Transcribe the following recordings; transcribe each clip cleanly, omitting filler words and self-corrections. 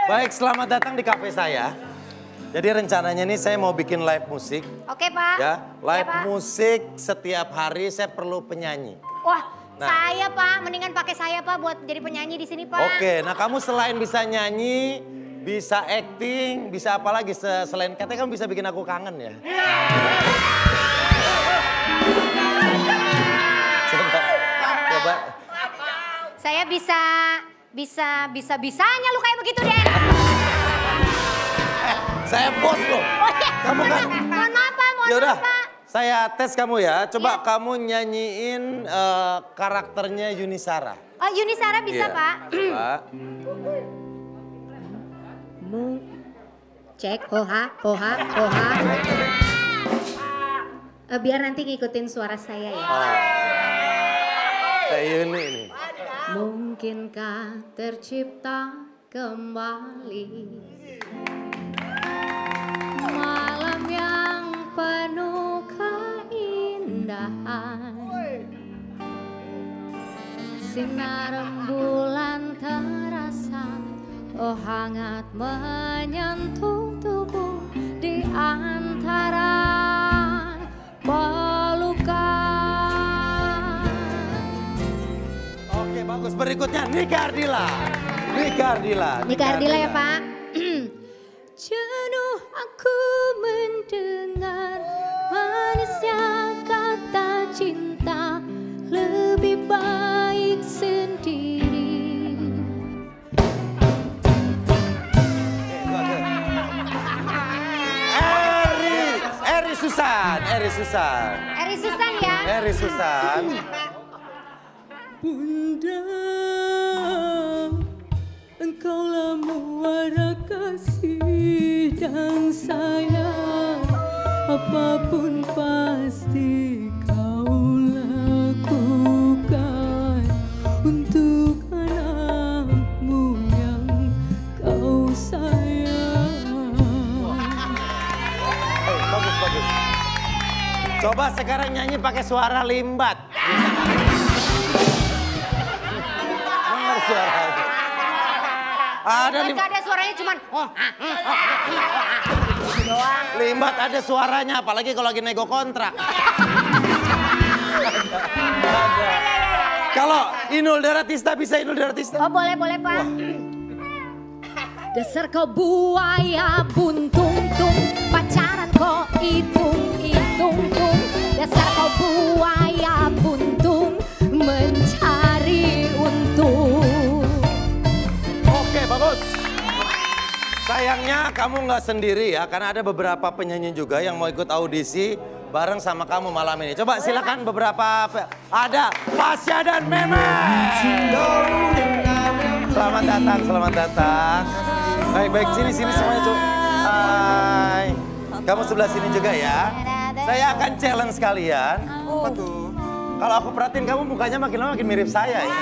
Baik, selamat datang di kafe saya. Jadi rencananya nih saya mau bikin live musik. Oke, Pak. Ya, live Pak. musik setiap hari saya perlu penyanyi. Wah, Nah. saya Pak, mendingan pakai saya Pak buat jadi penyanyi di sini Pak. Oke, nah kamu selain bisa nyanyi, bisa acting, bisa apa lagi selain katanya kamu bisa bikin aku kangen ya. Coba. Saya bisanya lu kayak begitu deh. Saya bos loh. Oh, iya. Kamu kan. Mohon maaf Pak, mohon Yaudah, maaf Pak. saya tes kamu ya. Coba Iya. kamu nyanyiin karakternya Yuni Shara. Oh, Yuni Shara bisa Iya. Pak. Coba. Cek, oha. Biar nanti ngikutin suara saya ya. Kayak Yuni ini. Mungkinkah tercipta kembali malam yang penuh keindahan, sinar rembulan terasa, oh hangat menyentuh tubuh di antara pelukan. Oke, bagus. Berikutnya Nika Ardila. Nika Ardila ya Pak. Jenuh aku mendengar manisnya kata cinta, lebih baik sendiri. Eri Susan ya. Eri Susan. Bunda, engkaulah muara kasih dan sayang, apapun pasti kau lakukan untuk anakmu yang kau sayang. Bagus. Coba sekarang nyanyi pakai suara limbat. Dengar suaranya. Ada suaranya cuman Limbat ada suaranya, apalagi kalau lagi nego kontrak. Kalau Inul Daratista bisa Inul Daratista? Oh boleh Pak. Dasar kau buaya buntung-tung, pacaran kau hitung-hitung-tung. Dasar kau buaya buntung, mencari untung. Oke, bagus. Sayangnya kamu nggak sendiri ya, karena ada beberapa penyanyi juga yang mau ikut audisi bareng sama kamu malam ini. Coba silakan beberapa, ada Pasha dan Memes. Selamat datang. Baik, sini semuanya coba. Hai. Kamu sebelah sini juga ya. Saya akan challenge kalian. Apa tuh? Kalau aku perhatiin kamu mukanya makin lama makin mirip saya ya.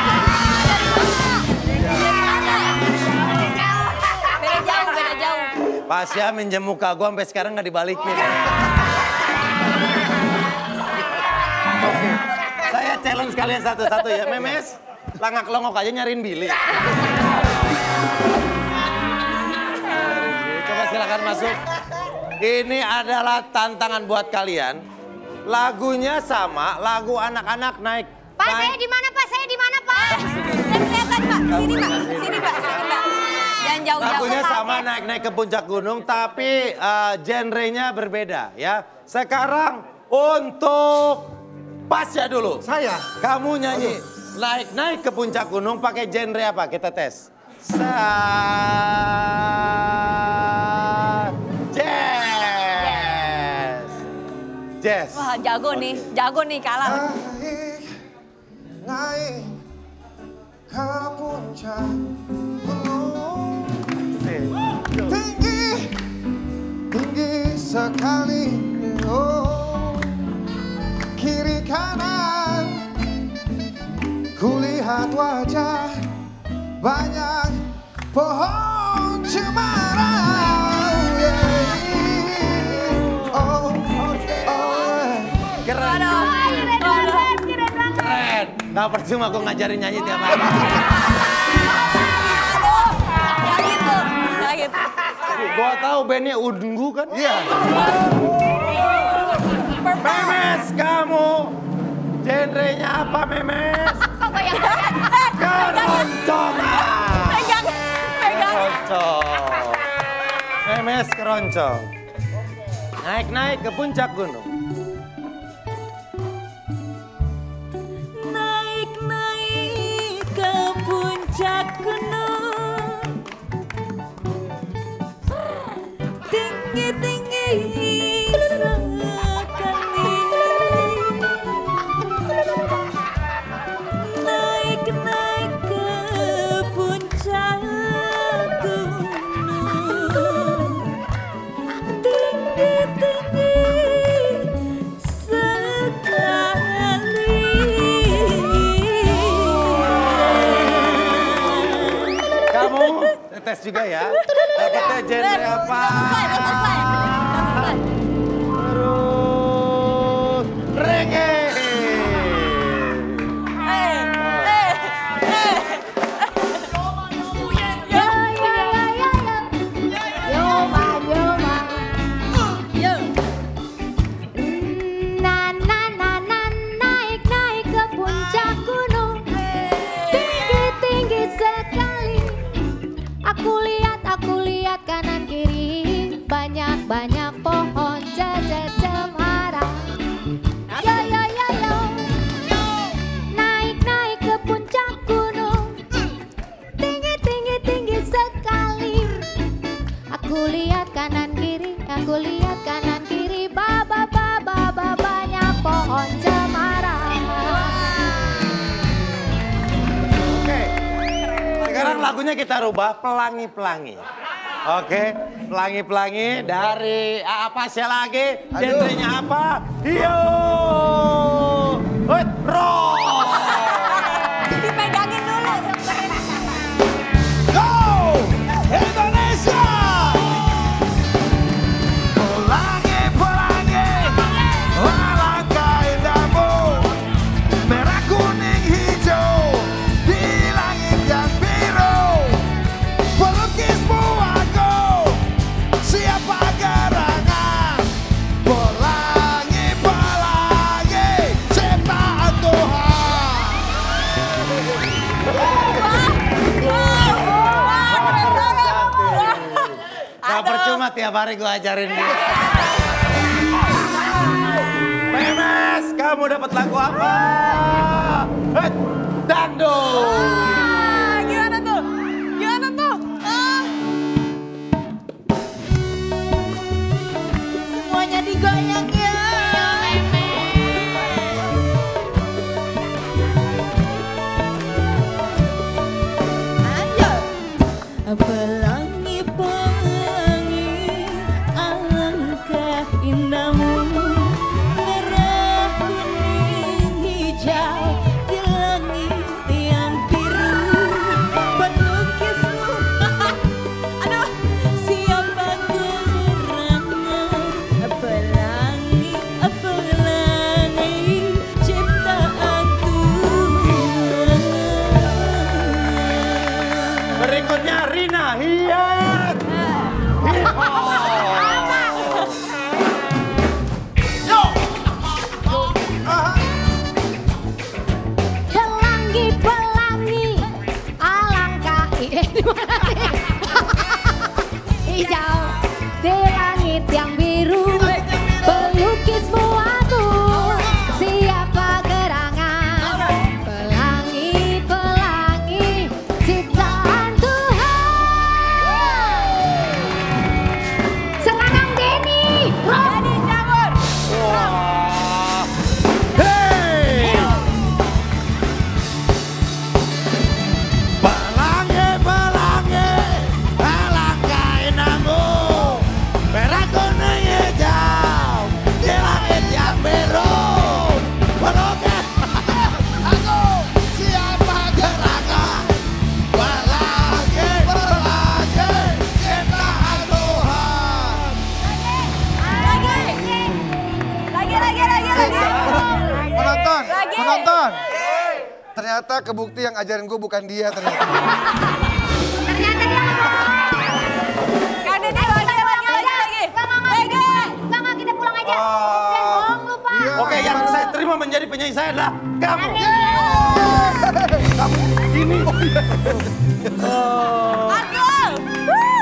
Beda jauh. Pasha minjem muka gue sampai sekarang nggak dibalikin. Oke, saya challenge kalian satu-satu ya. Memes, langak-longok aja nyariin Billy. Coba silakan masuk. Ini adalah tantangan buat kalian. Lagunya sama, lagu anak-anak naik. Pak, saya di mana Pak? Dan kelihatan Pak, sini Pak. Jangan jauh-jauh. Lagunya sama, naik-naik ke puncak gunung, tapi genrenya berbeda ya. Sekarang untuk Pasha dulu. Saya? Kamu nyanyi naik-naik ke puncak gunung pakai genre apa? Kita tes. Jazz. Wah, jago nih kalah. Naik ke puncak gunung, tinggi sekali, oh, kiri kanan kulihat wajah banyak pohon cemara. Keren. Gak percuma aku ngajarin nyanyi tiap hari. Ya gitu. tahu bandnya Ungu kan? Iya. Memes, kamu genrenya apa Memes? Keroncongan. Pegang. Keroncong. Memes keroncong. Naik-naik ke puncak gunung. Naik-naik ke puncak gunung, tinggi-tinggi sekali. Naik-naik ke puncak gunung, tinggi-tinggi sekali. Kamu tes juga ya. Dapatnya genre apa? Terus reggae. Naik-naik ke puncak gunung, tinggi-tinggi sekali. Aku lihat kanan kiri, banyak pohon cemara. Yo yo yo yo, naik ke puncak gunung, tinggi sekali. Aku lihat kanan kiri, banyak pohon cemara. Oke. Sekarang lagunya kita rubah pelangi-pelangi. Oke, pelangi-pelangi dari apa sih lagi? Genrenya apa? Yo, rock. Dipegangin dulu. Go! Indonesia! Pelangi, pelangi, alangkah indahmu. Merah, kuning, hijau, di langit yang biru. Pelukismu aku, siapa gerangan. Pelangi, pelangi, ciptaan Tuhan. Gak percuma tiap hari gue ajarin dia. Memes, kamu dapat lagu apa? Dangdut. Gimana tuh? Semuanya digoyang ya. Pelangi-pelangi, alangkah indahmu. Merah, kuning, hijau, di langit yang biru. Pelukismu, aduh, siapa gerangan. Pelangi, pelangi, ciptaan Tuhan. Berikutnya Rina Hiat. Hip hop. Pelangi, alangkah hijau di langit yang biru. Pelukismu aku, siapa gerangan. Pelangi, ciptaan Tuhan. Sekarang Denny, Wah. Hey. Pelangi, pelangi, alangkah indahmu. Merah, kuning, hijau, di langit yang biru. Pelukis Aku siapa gerangan. Pelangi, pelangi, ciptaan Tuhan. Lagi. Penonton. Ternyata kebukti yang ajarin gue bukan dia ternyata. Kak Dede, lagi. penyanyi saya adalah kamu. Kamu ini. Aduh.